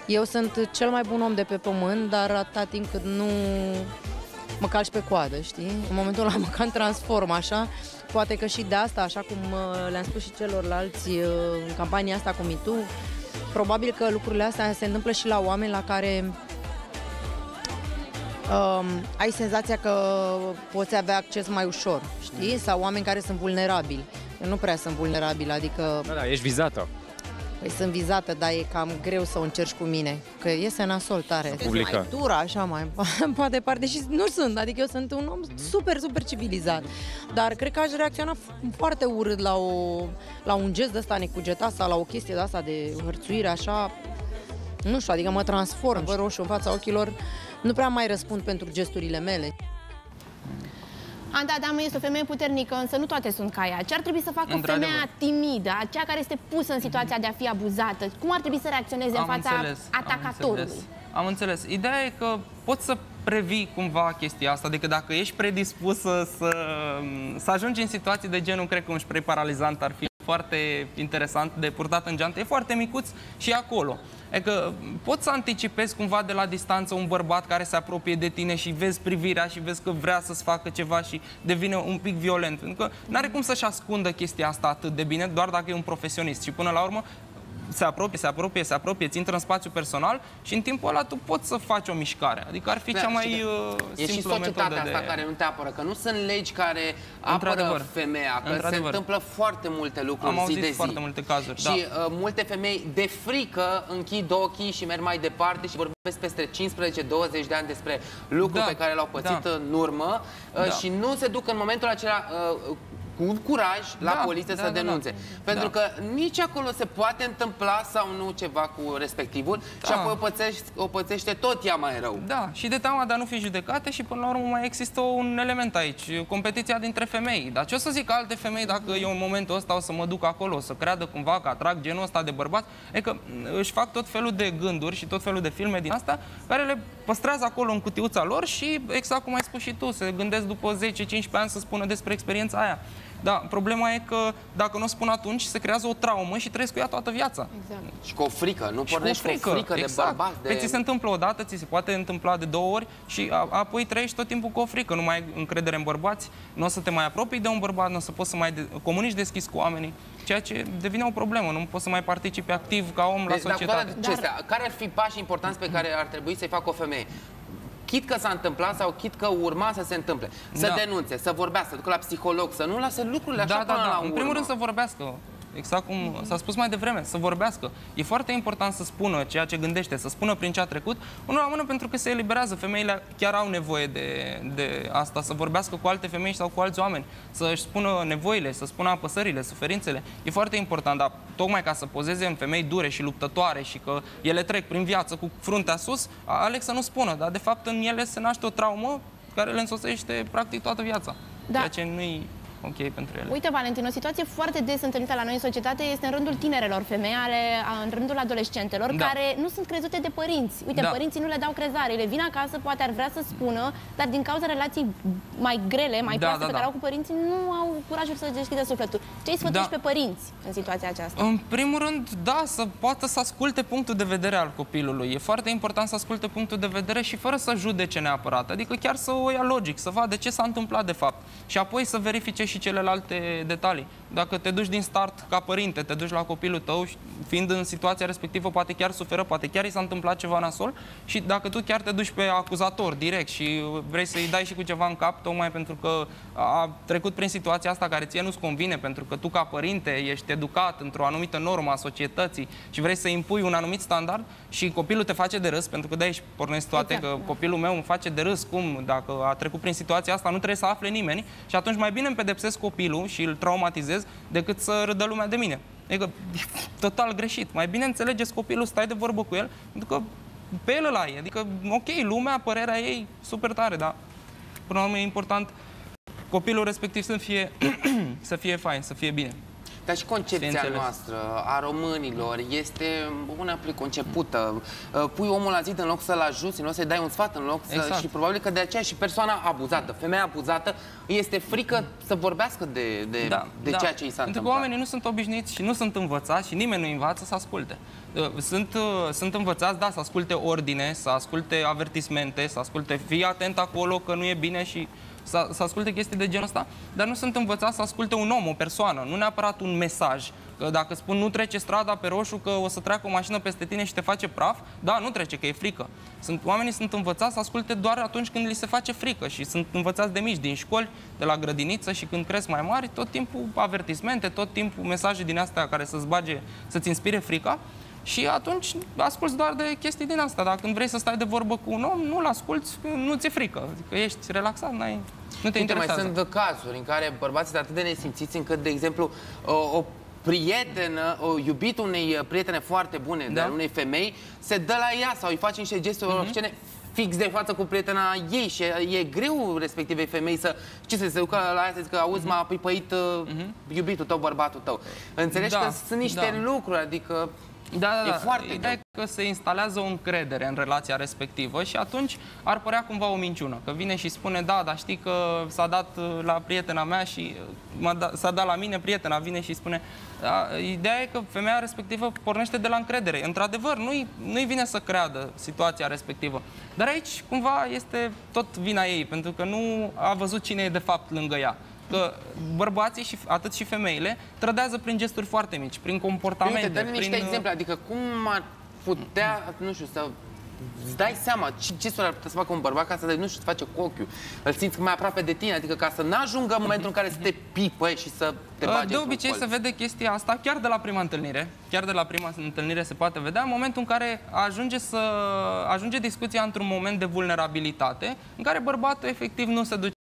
Eu sunt cel mai bun om de pe pământ, dar atâta timp cât nu mă calci pe coadă, știi? În momentul ăla mă cam transform așa. Poate că și de asta, așa cum le-am spus și celorlalți în campania asta cu MeToo, probabil că lucrurile astea se întâmplă și la oameni la care ai senzația că poți avea acces mai ușor, știi? Sau oameni care sunt vulnerabili. Eu nu prea sunt vulnerabil, adică... Da, ești vizată. Păi sunt vizată, dar e cam greu să o încerci cu mine, că iese nasol tare. Mai dura, așa, mai poate departe, și nu sunt, adică eu sunt un om super, super civilizat. Dar cred că aș reacționa foarte urât la un gest de ăsta necugetat sau la o chestie de asta de hărțuire, așa, nu știu, adică mă transform, vă roșu în fața ochilor, nu prea mai răspund pentru gesturile mele. Anta Adamă este o femeie puternică, însă nu toate sunt ca ea. Ce ar trebui să facă femeia timidă, aceea care este pusă în situația de a fi abuzată? Cum ar trebui să reacționeze în fața atacatorului? Am înțeles. Ideea e că poți să previi cumva chestia asta, adică dacă ești predispusă să ajungi în situații de genul, cred că un spray paralizant ar fi foarte interesant de purtat în geantă, e foarte micuț și acolo. Adică poți să anticipezi cumva de la distanță un bărbat care se apropie de tine și vezi privirea și vezi că vrea să-ți facă ceva și devine un pic violent. Pentru că n-are cum să-și ascundă chestia asta atât de bine, doar dacă e un profesionist. Și până la urmă se apropie, ți intră în spațiu personal și în timpul ăla tu poți să faci o mișcare. Adică ar fi cea mai simplă metodă. E și societatea asta care nu te apără, că nu sunt legi care apără femeia, că se întâmplă foarte multe lucruri zi de zi. foarte multe cazuri, și multe femei de frică închid ochii și merg mai departe și vorbesc peste 15-20 de ani despre lucruri pe care le-au pățit în urmă și nu se duc în momentul acela cu curaj la poliție să denunțe. Pentru că nici acolo se poate întâmpla sau nu ceva cu respectivul și apoi o pățește tot ea mai rău. Da, și de teama de a nu fi judecate și până la urmă mai există un element aici, competiția dintre femei. Dar ce o să zic alte femei dacă eu în momentul ăsta o să mă duc acolo, o să creadă cumva că atrag genul ăsta de bărbați? E că își fac tot felul de gânduri și tot felul de filme din asta care le păstrează acolo în cutiuța lor și, exact cum ai spus și tu, se gândesc după 10-15 ani să spună despre experiența aia. Da, problema e că dacă nu o spun atunci, se creează o traumă și trăiesc cu ea toată viața. Exact. Și cu o frică, nu pornești cu o frică de bărbați. Ți se întâmplă odată, ți se poate întâmpla de 2 ori și apoi trăiești tot timpul cu o frică. Nu mai ai încredere în bărbați, nu o să te mai apropii de un bărbat, nu o să poți să mai comunici deschis cu oamenii, ceea ce devine o problemă. Nu poți să mai participi activ ca om la societate. Care ar fi pașii importanți pe care ar trebui să-i facă o femeie? Chit că s-a întâmplat sau chit că urma să se întâmple. Să denunțe, să vorbească, să ducă la psiholog, să nu lase lucrurile așa până la urmă. În primul rând să vorbească. Exact cum s-a spus mai devreme, să vorbească. E foarte important să spună ceea ce gândește, să spună prin ce a trecut. Unul la mână pentru că se eliberează. Femeile chiar au nevoie de asta, să vorbească cu alte femei sau cu alți oameni, să-și spună nevoile, să spună apăsările, suferințele. E foarte important, dar tocmai ca să pozeze în femei dure și luptătoare și că ele trec prin viață cu fruntea sus, aleg să nu spună, dar de fapt în ele se naște o traumă care le însoțește practic toată viața. Ceea ce nu-i ok pentru ele. Uite, Valentin, o situație foarte des întâlnită la noi în societate este în rândul tinerelor femei, în rândul adolescentelor, care nu sunt crezute de părinți. Uite, părinții nu le dau crezare, le vin acasă, poate ar vrea să spună, dar din cauza relației mai grele, mai proaste pe care au cu părinții, nu au curajul să deschidă sufletul. Ce îi sfătuiești pe părinți în situația aceasta? În primul rând, să poată să asculte punctul de vedere al copilului. E foarte important să asculte punctul de vedere și fără să judece neapărat. Adică chiar să o ia logic, să vadă ce s-a întâmplat de fapt. Și apoi să verifice și celelalte detalii. Dacă te duci din start ca părinte, te duci la copilul tău, fiind în situația respectivă, poate chiar suferă, poate chiar i s-a întâmplat ceva nasol și dacă tu chiar te duci pe acuzator direct și vrei să-i dai și cu ceva în cap, tocmai pentru că a trecut prin situația asta care ție nu-ți convine, pentru că tu ca părinte ești educat într-o anumită normă a societății și vrei să impui un anumit standard și copilul te face de râs, pentru că de aici pornesc toate, că copilul meu îmi face de râs, cum, dacă a trecut prin situația asta, nu trebuie să afle nimeni și atunci mai bine îmi pedepsesc copilul și îl traumatizez decât să râdă lumea de mine. Adică, total greșit. Mai bine înțelegeți copilul, stai de vorbă cu el, pentru că pe el ăla e. Adică, ok, lumea, părerea ei, super tare, dar până la urmă e important copilul respectiv să fie fain, să fie bine. ca și concepția noastră a românilor este una preconcepută. Pui omul la zid în loc să-l ajuți, în loc să-i dai un sfat, în loc să... Și probabil că de aceea și persoana abuzată, femeia abuzată, este frică să vorbească de ceea ce i s-a întâmplat. Pentru că oamenii nu sunt obișnuiți și nu sunt învățați și nimeni nu învață să asculte. Sunt învățați, da, să asculte ordine, să asculte avertismente, să asculte fii atent acolo că nu e bine și să asculte chestii de genul ăsta, dar nu sunt învățați să asculte un om, o persoană, nu neapărat un mesaj. Că dacă spun nu trece strada pe roșu că o să treacă o mașină peste tine și te face praf, da, nu trece, că e frică. Oamenii sunt învățați să asculte doar atunci când li se face frică și sunt învățați de mici, din școli, de la grădiniță și când cresc mai mari, tot timpul avertismente, tot timpul mesaje din astea care să-ți bage, să-ți inspire frica. Și atunci asculți doar de chestii din asta. Dacă vrei să stai de vorbă cu un om, nu-l asculți, nu ți-e frică. Adică ești relaxat, nu te interesează. Mai sunt cazuri în care bărbații sunt atât de nesimțiți încât, de exemplu, o prietenă, iubitul unei prietene foarte bune, de unei femei, se dă la ea sau îi face niște gesturi obscene fix de față cu prietena ei și e greu respectivei femei să se ducă la ea să zică, auzi, m-a pipăit iubitul tău, bărbatul tău. Înțelegi că sunt niște lucruri, adică e foarte greu. Ideea e că se instalează o încredere în relația respectivă și atunci ar părea cumva o minciună. Că vine și spune, da, dar știi că s-a dat la prietena mea și s-a dat la mine, prietena vine și spune... Ideea e că femeia respectivă pornește de la încredere. Într-adevăr, nu-i vine să creadă situația respectivă. Dar aici, cumva, este tot vina ei, pentru că nu a văzut cine e de fapt lângă ea. Că bărbații, și atât și femeile, trădează prin gesturi foarte mici, prin comportamente. Dă-mi niște exemple, adică cum ar putea, nu știu, să îți dai seama ce gesturi ar putea să facă un bărbat ca să, nu știu, să face cu ochiul, îl simți mai aproape de tine, adică ca să n-ajungă în momentul în care să te pipăi și să te bage. De obicei se vede chestia asta chiar de la prima întâlnire. Chiar de la prima întâlnire se poate vedea, în momentul în care ajunge discuția într-un moment de vulnerabilitate, în care bărbatul efectiv nu se duce